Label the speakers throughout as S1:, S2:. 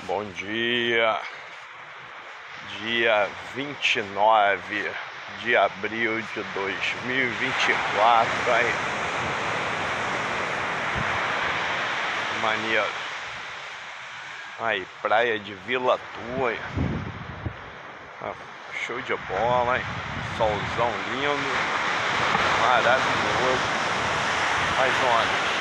S1: Bom dia, dia 29 de abril de 2024, aí, maneiro, aí, praia de Vila Tua, show de bola, hein? Solzão lindo, maravilhoso, mais ondas.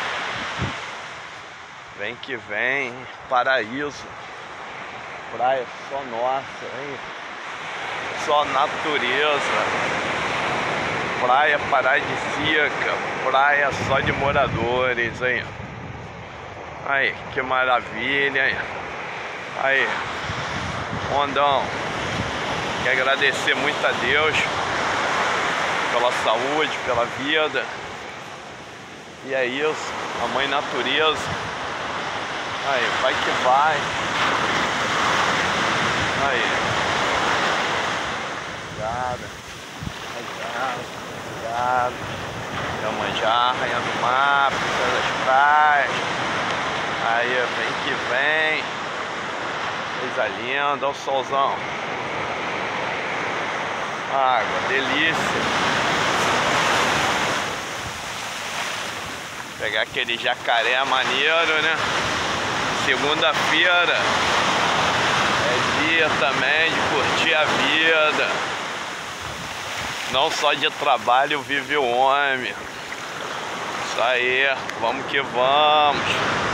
S1: Vem que vem, paraíso, praia só nossa, hein? Só natureza, praia paradisíaca, praia só de moradores, hein? Aí, que maravilha, hein? Aí, ondão, quero agradecer muito a Deus pela saúde, pela vida, e é isso, a mãe natureza. Aí, vai que vai. Aí. Obrigado. Obrigado. Iemanjá, rainha do mar, princesa das praias. Aí, vem que vem. Coisa linda, olha o solzão. Água, delícia. Pegar aquele jacaré maneiro, né? Segunda-feira é dia também de curtir a vida. Não só de trabalho vive o homem. Isso aí, vamos que vamos.